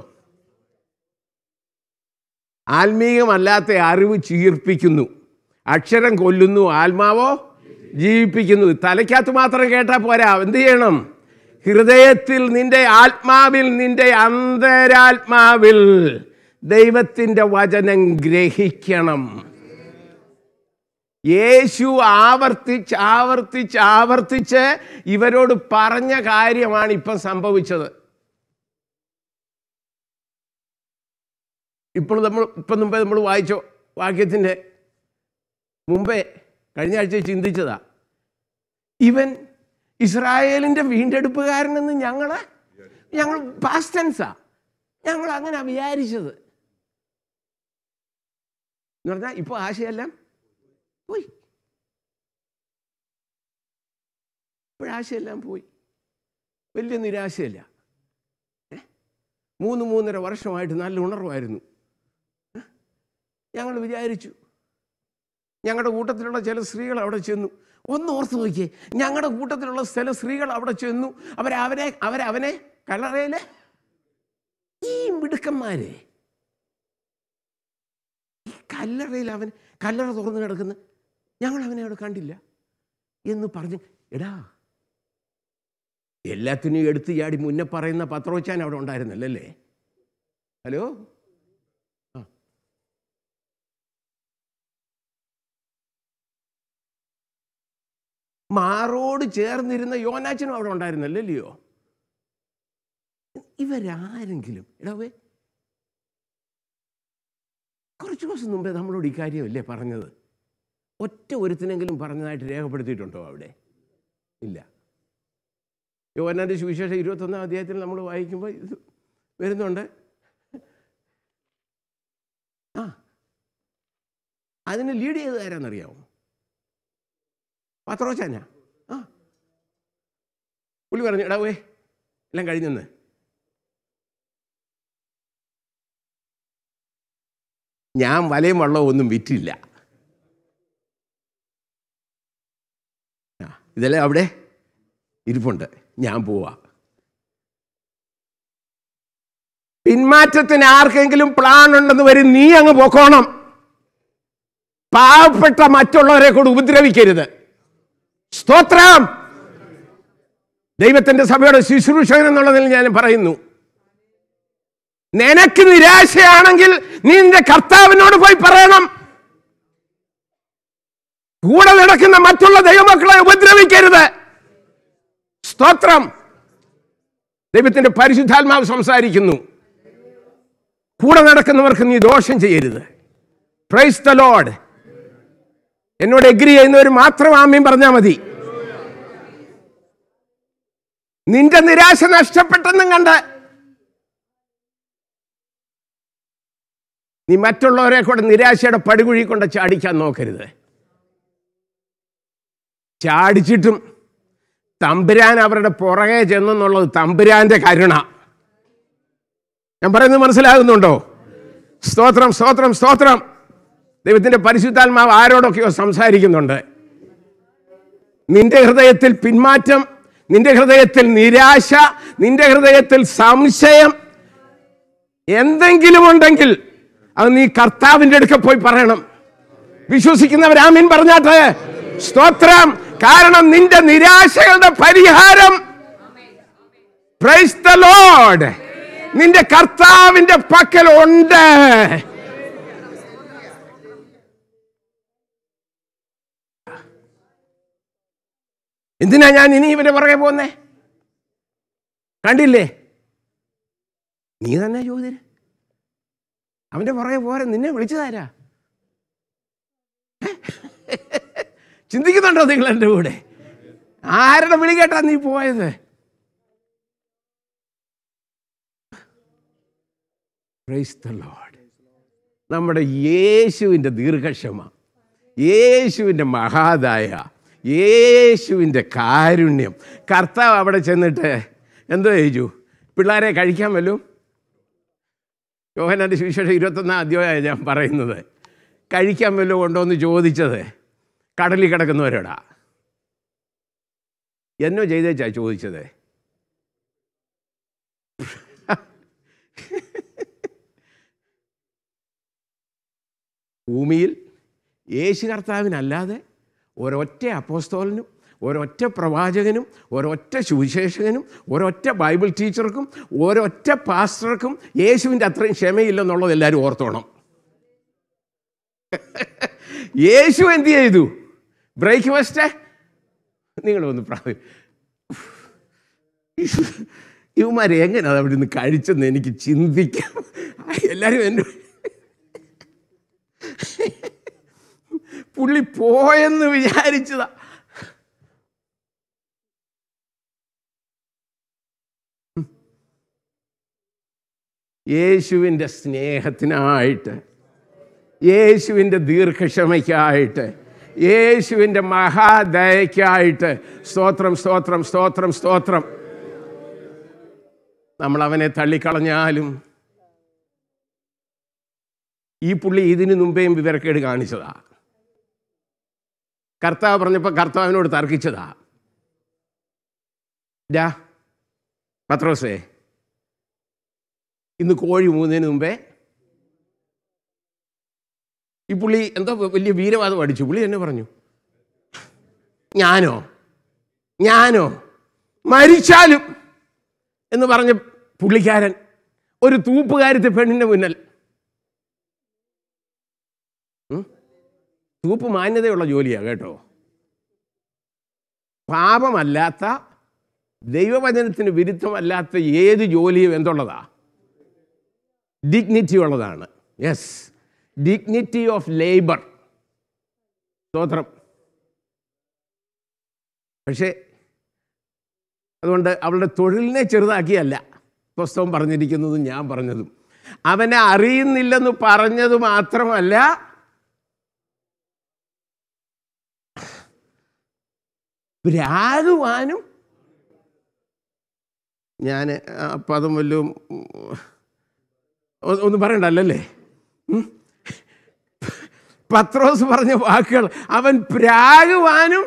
ആത്മീയമല്ലാത്ത അറിവ് ചീർപ്പിക്കുന്നു, അക്ഷരം കൊല്ലുന്നു, ആത്മാവോ ജീവിപ്പിക്കുന്നു. തലയ്ക്കകത്ത് മാത്രം കേട്ടാൽ പോരാ, എന്ത് ചെയ്യണം? ഹൃദയത്തിൽ, നിന്റെ ആത്മാവിൽ, നിന്റെ അന്തരാത്മാവിൽ ദൈവത്തിൻ്റെ വചനം ഗ്രഹിക്കണം. യേശു ആവർത്തിച്ച് ഇവരോട് പറഞ്ഞ കാര്യമാണ് ഇപ്പം സംഭവിച്ചത്. ഇപ്പം മുമ്പേ നമ്മൾ വായിച്ച വാക്യത്തിൻ്റെ മുമ്പേ കഴിഞ്ഞ ആഴ്ച ചിന്തിച്ചതാ, ഇവൻ ഇസ്രായേലിൻ്റെ വീണ്ടെടുപ്പുകാരനെന്ന് ഞങ്ങൾ പാസ്റ്റ് ടെൻസാ ഞങ്ങൾ അങ്ങനെ വിചാരിച്ചത് എന്ന് പറഞ്ഞാൽ ഇപ്പോൾ ആശയെല്ലാം പോയി. ഇപ്പോഴാശയെല്ലാം പോയി, വലിയ നിരാശയില്ല. 3-3.5 വർഷമായിട്ട് നല്ല ഉണർവായിരുന്നു. ഞങ്ങൾ വിചാരിച്ചു, ഞങ്ങളുടെ കൂട്ടത്തിലുള്ള ചില സ്ത്രീകൾ അവിടെ ചെന്നു. ഒന്ന് ഓർത്ത് നോക്കിയേ, ഞങ്ങളുടെ കൂട്ടത്തിലുള്ള ചില സ്ത്രീകൾ അവിടെ ചെന്നു. അവനെ കല്ലറയിലെ ഈ മിടുക്കന്മാരെ, ഈ കല്ലറയിൽ കല്ലറ തുറന്നു കിടക്കുന്ന ഞങ്ങൾ അവനെ അവിടെ കണ്ടില്ല എന്ന് പറഞ്ഞു. എടാ, എല്ലാത്തിനും എടുത്തു ചാടി മുന്നേ പറയുന്ന പത്രോച്ചാൻ അവിടെ ഉണ്ടായിരുന്നല്ലേ? ഹലോ, മാറോട് ചേർന്നിരുന്ന യോനാച്ചനും അവിടെ ഉണ്ടായിരുന്നല്ലയോ? ഇവരാരെങ്കിലും എടാവേ, കുറച്ച് ദിവസം മുമ്പേ നമ്മളോട് ഈ കാര്യമല്ലേ പറഞ്ഞത്? ഒറ്റ ഒരുത്തിനെങ്കിലും പറഞ്ഞതായിട്ട് രേഖപ്പെടുത്തിയിട്ടുണ്ടോ അവിടെ? ഇല്ല. യോഹന്നാന്റെ സുവിശേഷം 21-ാം അധ്യായത്തിൽ നമ്മൾ വായിക്കുമ്പോൾ ഇത് വരുന്നുണ്ട്. അതിന് ലീഡ് ചെയ്ത് ആരാന്നറിയാമോ? പത്രോച്ചാനാ. പുള്ളി പറഞ്ഞു, എടാവേ എല്ലാം കഴിഞ്ഞെന്ന്. ഞാൻ വലയും വള്ളവും ഒന്നും വിറ്റില്ല. ഇതെല്ലാം അവിടെ ഇരിപ്പുണ്ട്, ഞാൻ പോവാ. പിന്മാറ്റത്തിന് ആർക്കെങ്കിലും പ്ലാൻ ഉണ്ടെന്ന് വരും, നീ അങ്ങ് പോക്കോണം. പാവപ്പെട്ട മറ്റുള്ളവരെ കൂടെ ഉപദ്രവിക്കരുത്. സ്തോത്രം. ദൈവത്തിന്റെ സഭയുടെ ശുശ്രൂഷകൻ എന്നുള്ളതിൽ ഞാൻ പറയുന്നു, നിനക്ക് നിരാശയാണെങ്കിൽ നീ നിന്റെ കർത്താവിനോട് പോയി പറയണം. കൂടെ നടക്കുന്ന മറ്റുള്ള ദൈവമക്കളെ ഉപദ്രവിക്കരുത്. സ്തോത്രം. ദൈവത്തിന്റെ പരിശുദ്ധാത്മാവ് സംസാരിക്കുന്നു, കൂടെ നടക്കുന്നവർക്ക് നീ ദോഷം ചെയ്യരുത്. Praise the lord. എന്നോട് എഗ്രി ചെയ്യുന്നവർ മാത്രം ആമീൻ പറഞ്ഞാൽ മതി. നിന്റെ നിരാശ നഷ്ടപ്പെട്ടെന്നും കണ്ട് നീ മറ്റുള്ളവരെ കൂടെ നിരാശയുടെ പടുകുഴി കൊണ്ട് ചാടിക്കാൻ നോക്കരുത്. ചാടിച്ചിട്ടും തമ്പുരാൻ അവരുടെ പുറകെ ചെന്നെന്നുള്ളത് തമ്പുരാന്റെ കരുണ. ഞാൻ പറയുന്നത് മനസ്സിലാകുന്നുണ്ടോ? സ്തോത്രം, സ്തോത്രം, സ്തോത്രം. ദൈവത്തിന്റെ പരിശുദ്ധാത്മാവ് ആരോടൊക്കെയോ സംസാരിക്കുന്നുണ്ട്. നിന്റെ ഹൃദയത്തിൽ പിന്മാറ്റം, നിന്റെ ഹൃദയത്തിൽ നിരാശ, നിന്റെ ഹൃദയത്തിൽ സംശയം എന്തെങ്കിലും ഉണ്ടെങ്കിൽ അത് നീ കർത്താവിന്റെ അടുക്ക പോയി പറയണം. വിശ്വസിക്കുന്നവർ ആമീൻ പറഞ്ഞാട്ടെ. സ്തോത്രം. കാരണം നിന്റെ നിരാശകളുടെ പരിഹാരം, പ്രൈസ് ദി ലോർഡ്, നിന്റെ കർത്താവിന്റെ പക്കൽ ഉണ്ട്. എന്തിനാ ഞാൻ ഇനി ഇവന്റെ പുറകെ പോന്നേ? കണ്ടില്ലേ? നീ തന്നെ ചോദ്യം. അവന്റെ പുറകെ പോരെ, നിന്നെ വിളിച്ചതാരാ? ചിന്തിക്കുന്നുണ്ടോ നിങ്ങൾ എൻ്റെ കൂടെ? ആരുടെ വിളി കേട്ടാ നീ പോയത്? Praise the lord. നമ്മുടെ യേശുവിൻ്റെ ദീർഘക്ഷമ, യേശുവിൻ്റെ മഹാദയ, യേശുവിൻ്റെ കാരുണ്യം. കർത്താവ് അവിടെ ചെന്നിട്ട് എന്തോ ചോദിച്ചു? പിള്ളേരെ കഴിക്കാൻ വല്ലതും? യോഹന്നാന്റെ സുവിശേഷം 21-ാം അധ്യായമാണ് ഞാൻ പറയുന്നത്. കഴിക്കാൻ വല്ലതും ഉണ്ടോ എന്ന് ചോദിച്ചത് കടലിൽ കിടക്കുന്നവരോടാ. എന്നോ ചെയ്തേച്ചാ ചോദിച്ചത്? ഭൂമിയിൽ യേശു കർത്താവിനല്ലാതെ ഒരൊറ്റ അപ്പോസ്തലനും ഒരൊറ്റ പ്രവാചകനും ഒരൊറ്റ സുവിശേഷകനും ഒരൊറ്റ ബൈബിൾ ടീച്ചർക്കും ഒരൊറ്റ പാസ്റ്റർക്കും യേശുവിൻ്റെ അത്രയും ക്ഷമയില്ലെന്നുള്ളത് എല്ലാവരും ഓർത്തോണം. യേശു എന്ത് ചെയ്തു? ബ്രേക്ക്ഫാസ്റ്റ് നിങ്ങളൊന്ന് ഇവന്മാരെ എങ്ങനെ അവിടെ നിന്ന് കഴിച്ചെന്ന് എനിക്ക് ചിന്തിക്കാം. എല്ലാവരും എൻ്റെ പുള്ളി പോയെന്ന് വിചാരിച്ചതാ. യേശുവിൻ്റെ സ്നേഹത്തിനായിട്ട്, യേശുവിൻ്റെ ദീർഘക്ഷമയ്ക്കായിട്ട്, യേശുവിൻ്റെ മഹാദയക്കായിട്ട് സ്തോത്രം, സ്തോത്രം, സ്തോത്രം, സ്തോത്രം. നമ്മൾ അവനെ തള്ളിക്കളഞ്ഞാലും ഈ പുള്ളി ഇതിനു മുമ്പേയും വിവരക്കേട് കാണിച്ചതാ. കർത്താവ് പറഞ്ഞപ്പോൾ കർത്താവിനോട് തർക്കിച്ചതാ. പത്രോസേ, ഇന്ന് കോഴി മൂന്നതിന് മുമ്പേ ഈ പുള്ളി എന്തോ വലിയ വീരവാദം അടിച്ചു. പുള്ളി എന്നെ പറഞ്ഞു, ഞാനോ മരിച്ചാലും എന്ന് പറഞ്ഞ പുള്ളിക്കാരൻ ഒരു തൂപ്പുകാരത്തെ പെണ്ണിൻ്റെ മുന്നിൽ, തൂപ്പ് മാന്യതയുള്ള ജോലിയാണ് കേട്ടോ. പാപമല്ലാത്ത, ദൈവവചനത്തിന് വിരുദ്ധമല്ലാത്ത ഏത് ജോലിയും എന്തുള്ളതാ? ഡിഗ്നിറ്റി ഉള്ളതാണ്. Yes, dignity of labour. സ്തോത്രം. പക്ഷേ അതുകൊണ്ട് അവളുടെ തൊഴിലിനെ ചെറുതാക്കിയല്ല പുസ്തകം പറഞ്ഞിരിക്കുന്നതും ഞാൻ പറഞ്ഞതും. അവനെ അറിയുന്നില്ലെന്ന് പറഞ്ഞത് മാത്രമല്ല, രാഗവാനും. ഞാൻ പദം വല്ലതും ഒന്നും പറയണ്ടല്ലേ. പത്രോസ് പറഞ്ഞ വാക്കുകൾ, അവൻ പ്രാഗവാനും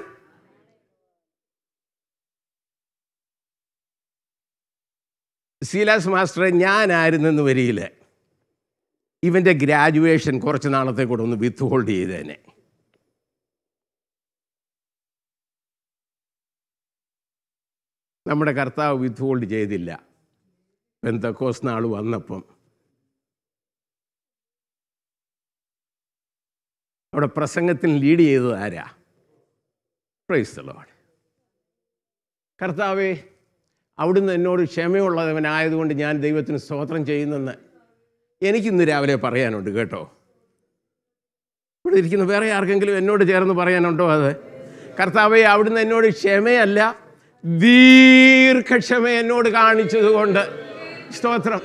സീലാസ് മാസ്റ്ററെ ഞാനായിരുന്നെന്ന് വരിയില്ല, ഇവൻ്റെ ഗ്രാജുവേഷൻ കുറച്ച് നാളത്തെ കൂടെ ഒന്ന് വിത്ത് ഹോൾഡ് ചെയ്തേനെ. നമ്മുടെ കർത്താവ് വിത്ത് ഹോൾഡ് ചെയ്തില്ല. പെന്തക്കോസ്ത് നാൾ വന്നപ്പം അവിടെ പ്രസംഗത്തിൽ ലീഡ് ചെയ്തത് ആരാ? Praise the lord. കർത്താവേ, അവിടുന്ന് എന്നോട് ക്ഷമയുള്ളവനായതുകൊണ്ട് ഞാൻ ദൈവത്തിന് സ്തോത്രം ചെയ്യുന്നെന്ന് എനിക്കിന്ന് രാവിലെ പറയാനുണ്ട് കേട്ടോ. ഇവിടെ ഇരിക്കുന്ന വേറെ ആർക്കെങ്കിലും എന്നോട് ചേർന്ന് പറയാനുണ്ടോ? അത് കർത്താവേ, അവിടുന്ന് എന്നോട് ക്ഷമയല്ല ദീർഘക്ഷമ എന്നോട് കാണിച്ചതുകൊണ്ട് സ്തോത്രം.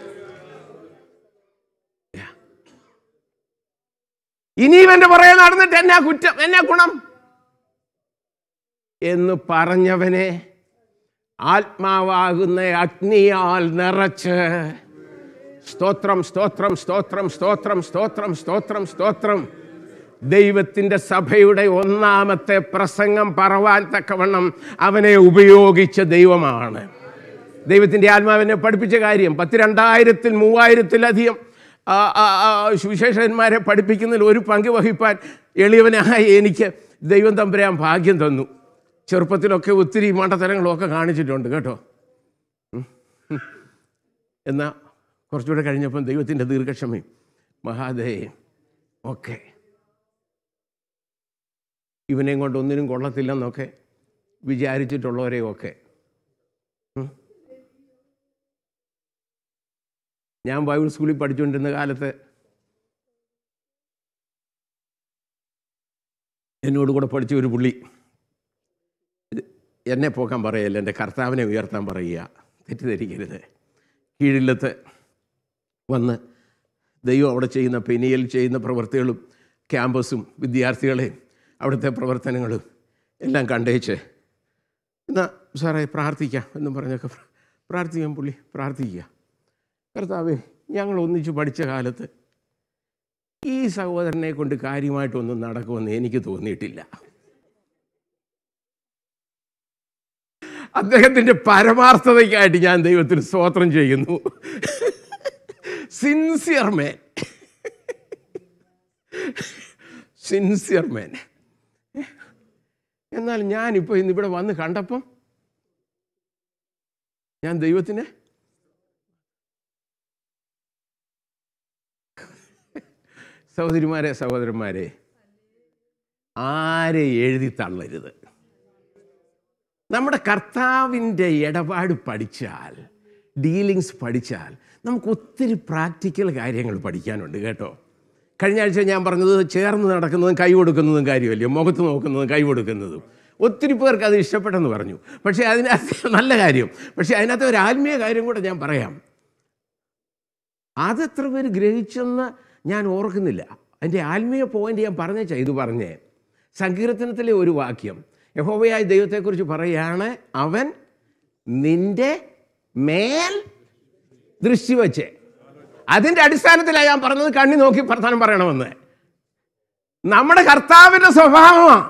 ഇനിയും എൻ്റെ പുറകെ നടന്നിട്ട് എന്നാ കുറ്റം, എന്നാ ഗുണം എന്ന് പറഞ്ഞവനെ ആത്മാവാകുന്ന അഗ്നിയാൽ നിറച്ച് സ്തോത്രം, സ്തോത്രം, സ്തോത്രം, സ്തോത്രം, സ്തോത്രം, സ്തോത്രം, സ്തോത്രം. ദൈവത്തിൻ്റെ സഭയുടെ ഒന്നാമത്തെ പ്രസംഗം പറവാൻ തക്കവണ്ണം അവനെ ഉപയോഗിച്ച ദൈവമാണ്. ദൈവത്തിൻ്റെ ആത്മാവിനെ പഠിപ്പിച്ച കാര്യം 10,000-2000 3000-ലധികം സുവിശേഷകന്മാരെ പഠിപ്പിക്കുന്നതിൽ ഒരു പങ്ക് വഹിപ്പാൻ എളിയവനായ എനിക്ക് ദൈവം തമ്പുരാൻ ഭാഗ്യം തന്നു. ചെറുപ്പത്തിലൊക്കെ ഒത്തിരി മണ്ടത്തരങ്ങളൊക്കെ കാണിച്ചിട്ടുണ്ട് കേട്ടോ. എന്നാൽ കുറച്ചുകൂടെ കഴിഞ്ഞപ്പം ദൈവത്തിൻ്റെ ദീർഘക്ഷമയും മഹാദയയും ഒക്കെ ഇവനെയും കൊണ്ട് ഒന്നിനും കൊള്ളത്തില്ലെന്നൊക്കെ വിചാരിച്ചിട്ടുള്ളവരെയൊക്കെ ഞാൻ ബൈബിൾ സ്കൂളിൽ പഠിച്ചുകൊണ്ടിരുന്ന കാലത്ത് എന്നോട് കൂടെ പഠിച്ച ഒരു പുള്ളി എന്നെ പോക്കാൻ പറയല്ല, എൻ്റെ കർത്താവിനെ ഉയർത്താൻ പറയുക, തെറ്റിദ്ധരിക്കരുത്. കീഴില്ലത്ത് വന്ന് ദൈവം അവിടെ ചെയ്യുന്ന പെനിയൽ ചെയ്യുന്ന പ്രവൃത്തികളും ക്യാമ്പസും വിദ്യാർത്ഥികളെയും അവിടുത്തെ പ്രവർത്തനങ്ങളും എല്ലാം കണ്ടേച്ച് എന്നാൽ സാറേ പ്രാർത്ഥിക്കാം എന്നും പറഞ്ഞൊക്കെ പ്രാർത്ഥിക്കാം. പുള്ളി പ്രാർത്ഥിക്കുക, കർത്താവേ, ഞങ്ങൾ ഒന്നിച്ച് പഠിച്ച കാലത്ത് ഈ സഹോദരനെ കൊണ്ട് കാര്യമായിട്ടൊന്നും നടക്കുമെന്ന് എനിക്ക് തോന്നിയിട്ടില്ല. അദ്ദേഹത്തിൻ്റെ പരമാർത്ഥതയ്ക്കായിട്ട് ഞാൻ ദൈവത്തിന് സ്തോത്രം ചെയ്യുന്നു. Sincere man, sincere man. എന്നാൽ ഞാനിപ്പോൾ ഇന്നിവിടെ വന്ന് കണ്ടപ്പം ഞാൻ ദൈവത്തിന് സഹോദരിമാരെ സഹോദരന്മാരെ ആരെ എഴുതി തള്ളരുത്. നമ്മുടെ കർത്താവിൻ്റെ ഇടപാട് പഠിച്ചാൽ, ഡീലിങ്സ് പഠിച്ചാൽ നമുക്ക് ഒത്തിരി പ്രാക്ടിക്കൽ കാര്യങ്ങൾ പഠിക്കാനുണ്ട് കേട്ടോ. കഴിഞ്ഞ ആഴ്ച ഞാൻ പറഞ്ഞത് ചേർന്ന് നടക്കുന്നതും കൈ കൊടുക്കുന്നതും കാര്യമല്ലേ, മുഖത്ത് നോക്കുന്നതും കൈ കൊടുക്കുന്നതും. ഒത്തിരി പേർക്ക് അത് ഇഷ്ടപ്പെട്ടെന്ന് പറഞ്ഞു. പക്ഷേ അതിനകത്ത് നല്ല കാര്യം, പക്ഷേ അതിനകത്ത് ഒരു ആത്മീയ കാര്യം കൂടെ ഞാൻ പറയാം. അതെത്ര പേര് ഗ്രഹിച്ചെന്ന് ഞാൻ ഓർക്കുന്നില്ല. അതിൻ്റെ ആത്മീയ പോയിൻ്റ് ഞാൻ പറഞ്ഞേച്ചാ ഇത് പറഞ്ഞേ. സങ്കീർത്തനത്തിലെ ഒരു വാക്യം യഹോവയായ ദൈവത്തെക്കുറിച്ച് പറയുകയാണ്, അവൻ നിന്റെ മേൽ ദൃഷ്ടി വെച്ച്. അതിൻ്റെ അടിസ്ഥാനത്തിലാണ് ഞാൻ പറഞ്ഞത് കണ്ണി നോക്കി വർത്തമാനം പറയണമെന്ന്. നമ്മുടെ കർത്താവിൻ്റെ സ്വഭാവമാണ്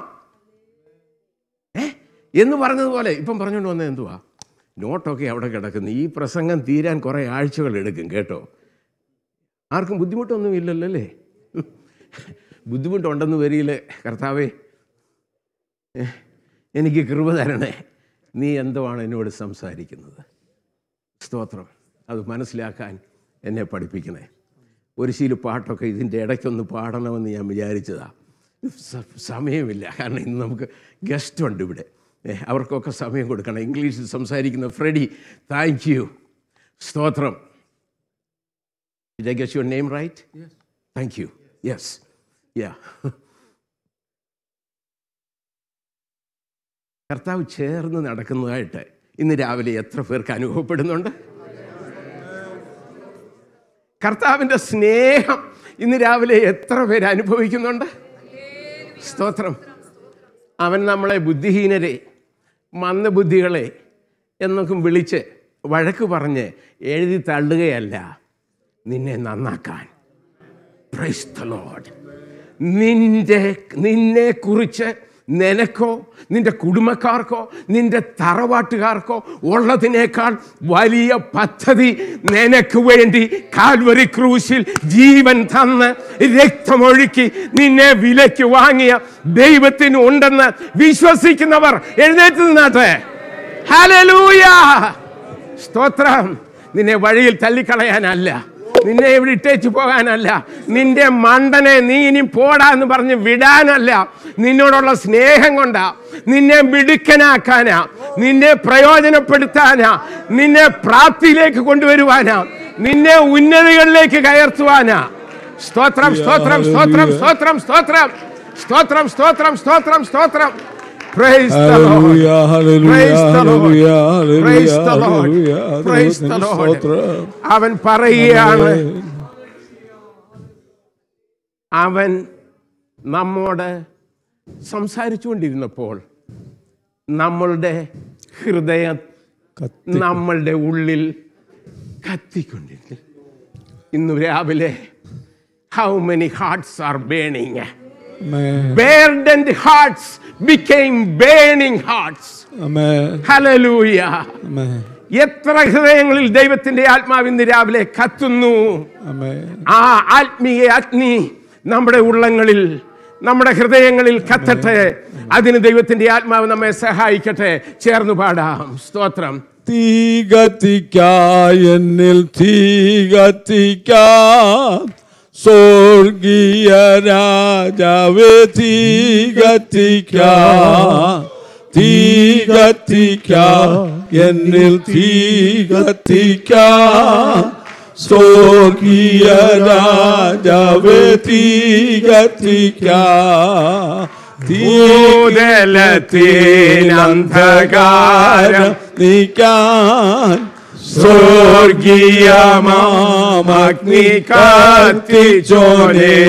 എന്ന് പറഞ്ഞതുപോലെ ഇപ്പം പറഞ്ഞുകൊണ്ട് വന്നത് എന്തുവാ, നോട്ടൊക്കെ അവിടെ കിടക്കുന്നു. ഈ പ്രസംഗം തീരാൻ കുറേ ആഴ്ചകൾ എടുക്കും കേട്ടോ. ആർക്കും ബുദ്ധിമുട്ടൊന്നും ഇല്ലല്ലോ അല്ലേ? ബുദ്ധിമുട്ടുണ്ടെന്ന് വരിയില്ലേ, കർത്താവേ എനിക്ക് കൃപ തരണേ, നീ എന്തുവാണ് എന്നോട് സംസാരിക്കുന്നത്. സ്തോത്രം. അത് മനസ്സിലാക്കാൻ എന്നെ പഠിപ്പിക്കണേ. ഒരു ശീല പാട്ടൊക്കെ ഇതിൻ്റെ ഇടയ്ക്കൊന്ന് പാടണമെന്ന് ഞാൻ വിചാരിച്ചതാണ്. സമയമില്ല, കാരണം ഇന്ന് നമുക്ക് ഗസ്റ്റ് ഉണ്ട് ഇവിടെ, അവർക്കൊക്കെ സമയം കൊടുക്കണം. ഇംഗ്ലീഷിൽ സംസാരിക്കുന്ന ഫ്രെഡി, താങ്ക് യു. സ്തോത്രം. Did I get your name right? Yes. Thank you. Yes. Yeah. കർത്താവ് ചേർന്ന് നടക്കുന്നതായിട്ട് ഇന്ന് രാവിലെ എത്ര പേർക്ക് അനുഭവപ്പെടുന്നുണ്ട്? കർത്താവിൻ്റെ സ്നേഹം ഇന്ന് രാവിലെ എത്ര പേര് അനുഭവിക്കുന്നുണ്ട്? സ്തോത്രം. അവൻ നമ്മളെ ബുദ്ധിഹീനരെ, മന്ദബുദ്ധികളെ എന്നൊക്കെ വിളിച്ച് വഴക്ക് പറഞ്ഞ് എഴുതി തള്ളുകയല്ല, നിന്നെ നന്നാക്കാൻ. Praise the lord. നിന്നെക്കുറിച്ച് നിനക്കോ നിൻ്റെ കുടുംബക്കാർക്കോ നിൻ്റെ തറവാട്ടുകാർക്കോ ഉള്ളതിനേക്കാൾ വലിയ പദ്ധതി നിനക്ക് വേണ്ടി കാൽവരി ക്രൂശിൽ ജീവൻ തന്ന് രക്തമൊഴുക്കി നിന്നെ വിലയ്ക്ക് വാങ്ങിയ ദൈവത്തിന് ഉണ്ടെന്ന് വിശ്വസിക്കുന്നവർ എഴുന്നേറ്റ് നിന്നാട്ടെ. ഹല്ലേലൂയ. സ്തോത്രം. നിന്നെ വഴിയിൽ തള്ളിക്കളയാനല്ല, നിന്നെ ഇവിടെ ഇട്ടേച്ചു പോകാനല്ല, നിന്റെ മണ്ടനെ നീ ഇനി പോടാ എന്ന് പറഞ്ഞ് വിടാനല്ല, നിന്നോടുള്ള സ്നേഹം കൊണ്ടാ, നിന്നെ മിടുക്കനാക്കാനാ, നിന്നെ പ്രയോജനപ്പെടുത്താനാ, നിന്നെ പ്രാപ്തിയിലേക്ക് കൊണ്ടുവരുവാനാ, നിന്നെ ഉന്നതികളിലേക്ക് കയർത്തുവാനാ. സ്തോത്രം, സ്തോത്രം, സ്തോത്രം, സ്തോത്രം, സ്തോത്രം, സ്തോത്രം, സ്തോത്രം, സ്തോത്രം, സ്തോത്രം. Praise the Lord. Praise the Lord. Praise the Lord. Praise the Lord. അവൻ പറയുകയാണ്, അവൻ നമ്മോട് സംസാരിച്ചുകൊണ്ടിരുന്നപ്പോൾ നമ്മളുടെ ഹൃദയം നമ്മളുടെ ഉള്ളിൽ കത്തിക്കൊണ്ടിരുന്നു. ഇന്നു രാവിലെ how many hearts are burning? Burdened hearts became burning hearts. Amen. Hallelujah. Amen. എത്ര ഹൃദയങ്ങളിൽ ദൈവത്തിന്റെ ആത്മാവ് ഇന്ന് രാവിലെ കത്തുന്നു. ആ ആത്മീയ അഗ്നി നമ്മുടെ ഉള്ളങ്ങളിൽ, നമ്മുടെ ഹൃദയങ്ങളിൽ കത്തട്ടെ. അതിന് ദൈവത്തിന്റെ ആത്മാവ് നമ്മെ സഹായിക്കട്ടെ. ചേർന്ന് പാടാം. സ്തോത്രം. തീ കത്തിക്കാ എന്നിൽ, തീ കത്തിക്കാ സ്വർഗീയ രാജാവേ, തീ കത്തിക്കാ, തീ കത്തിക്കാ എന്നിൽ, തീ കത്തിക്കാ സ്വർഗീയ രാജാവേ, തീ കത്തിക്കാ. ഭൂതലത്തിനന്ധകാരം നീക്കാൻ സ്വർഗീയമാഗ്നി കത്തിച്ചോനേ,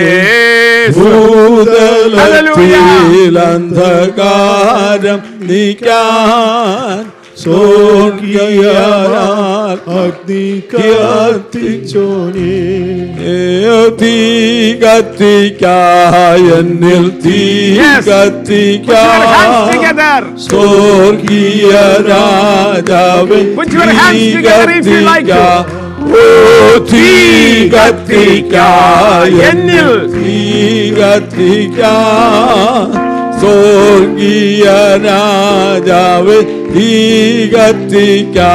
ഭൂതലത്തിൽ അന്ധകാരം നീക്കാൻ സ്വർഗീയമാഗ്നി കത്തിച്ചോനേ. തീ കത്തിക്കാ എന്നിൽ, തീ കത്തിക്കാ സ്വർഗീയ രാജാവേ, തീ കത്തിക്കാ. ഓ തീ കത്തിക്കാ എന്നിൽ, തീ കത്തിക്കാ സ്വർഗീയ രാജാവേ, തീ കത്തിക്കാ.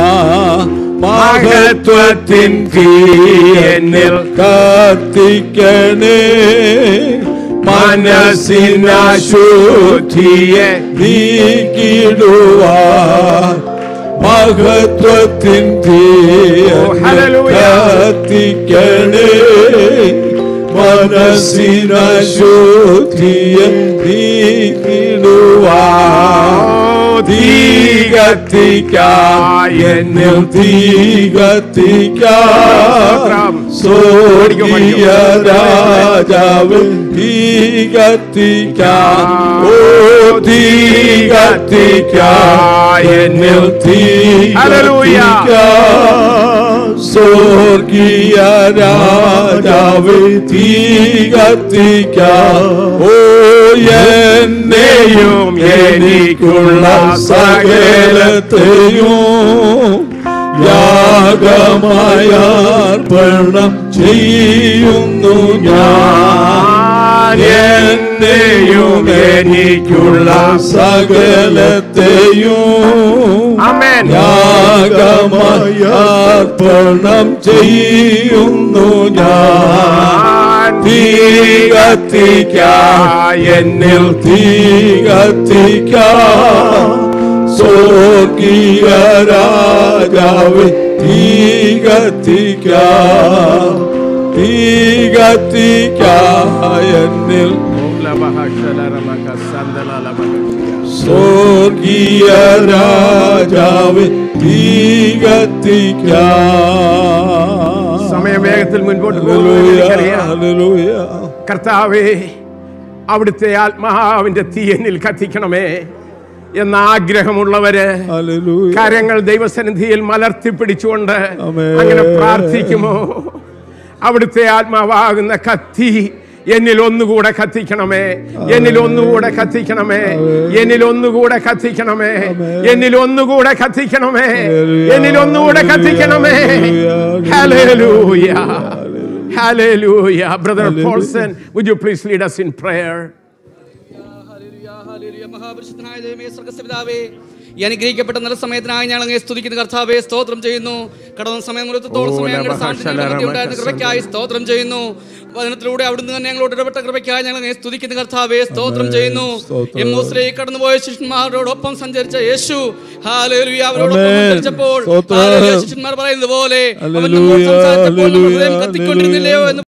മഹത്വത്തിൻ തീ എന്നിൽ കത്തിക്കണേ, മനസ്സിനശുദ്ധിയെ നീക്കിടുവാൻ. മഹത്വത്തിൻ തീ കത്തിക്കണേ, മനസ്സിനശുദ്ധിയെ നീക്കിടുവാൻ. തീ കത്തിക്കാൻ എന്നിൽ തീ കത്തിക്കാൻ സ്വർഗീയ രാജാവ് തീ കത്തിക്കാൻ ഓ തീ കത്തിക്കാൻ എന്നിൽ തീ കത്തിക്കാൻ സ്വർഗീയ രാജാവ് തീ കത്തിക്കാൻ ഓ എന്നെയും എനിക്കുള്ള സകലത്തെയും യാഗമായ അർപ്പണം ചെയ്യുന്നു ഞാൻ എന്നെയും എനിക്കുള്ള സകലത്തെയും യാഗമായ അർപ്പണം ചെയ്യുന്നു ഞാൻ തീ കത്തിക്കാൻ എന്നിൽ തീ കത്തിക്കാൻ സ്വർഗീയ രാജാവ് തീ കത്തിക്കാൻ തീ കത്തിക്കാൻ എന്നിൽ സ്വർഗീയ രാജാവ് തീ കത്തിക്കാൻ സമയം വേഗത്തിൽ മുൻപോട്ട് കർത്താവേ, അവിടുത്തെ ആത്മാവിന്റെ തീ എന്നിൽ കത്തിക്കണമേ എന്ന ആഗ്രഹമുള്ളവര് കരങ്ങൾ ദൈവസന്നിധിയിൽ മലർത്തിപ്പിടിച്ചുകൊണ്ട് അങ്ങനെ പ്രാർത്ഥിക്കുമോ? അവിടുത്തെ ആത്മാവാകുന്ന കത്തി എന്നിൽ ഒന്നുകൂടെ കത്തിക്കണമേ, എന്നിൽ ഒന്നുകൂടെ കത്തിക്കണമേ, എന്നിൽ ഒന്നുകൂടെ കത്തിക്കണമേ, എന്നിൽ ഒന്നുകൂടെ കത്തിക്കണമേ, എന്നിൽ ഒന്നുകൂടെ കത്തിക്കണമേ. ഹല്ലേലൂയ, ഹല്ലേലൂയ. Brother Paulson, would you please lead us in prayer? മഹാപരിശുദ്ധനായ ദൈവമേ, സ്വർഗ്ഗസ്ഥപിതാവേ, ഈ അനുഗ്രഹിക്കപ്പെട്ട നല്ല സമയത്തിനായി ഞങ്ങൾ അങ്ങേ സ്തുതിക്കുന്ന കർത്താവേ സ്തോത്രം ചെയ്യുന്നു. കടന്ന സമയം മുതലോളം സമയം കൃപയ്ക്കായി സ്തോത്രം ചെയ്യുന്നു. വചനത്തിലൂടെ അവിടുന്ന് തന്നെ ഞങ്ങളോട് ഇടപെട്ട കൃപയ്ക്കായി ഞങ്ങൾ അങ്ങേ സ്തുതിക്കുന്ന കർത്താവേ സ്തോത്രം ചെയ്യുന്നു. എമ്മോസിലേക്ക് കടന്നുപോയ ശിഷ്യന്മാരോടൊപ്പം സഞ്ചരിച്ച യേശു, ഹല്ലേലൂയ, അവരോടൊപ്പം സഞ്ചരിച്ചപ്പോൾ ശിഷ്യന്മാർ പറയുന്നത് പോലെ കത്തിക്കൊണ്ടിരുന്നില്ലയോ എന്ന്